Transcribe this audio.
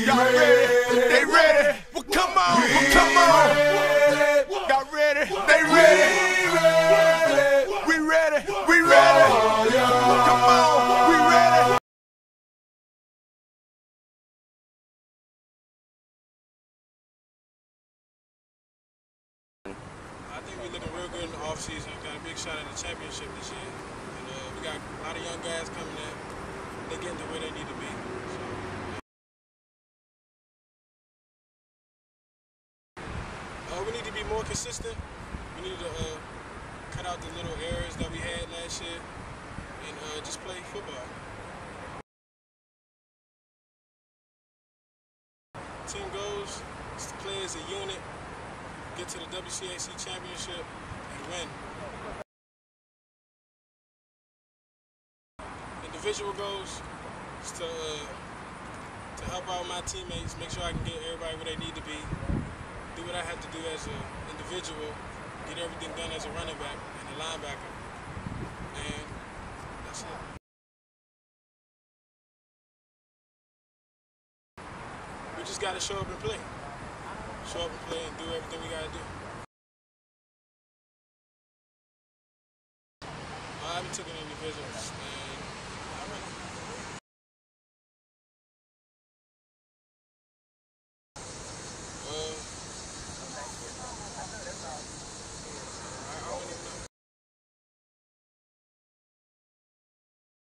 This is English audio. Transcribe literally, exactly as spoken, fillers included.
Y'all ready? They ready? Well, come on, well, come on. Y'all ready? They ready? We ready? We ready? Come on, we ready? I think we're looking real good in the offseason. Got a big shot at the championship this year. And, uh, we got a lot of young guys coming in. They're getting to where they need to be. So, uh, we need to be more consistent. We need to uh, cut out the little errors that we had last year and uh, just play football. Team goals is to play as a unit, get to the W C A C championship, and win. Individual goals is to, uh, to help out my teammates, make sure I can get everybody where they need to be, do what I have to do as an individual, get everything done as a running back and a linebacker, and that's it. We just got to show up and play. Show up and play and do everything we got to do. I haven't taken any individuals.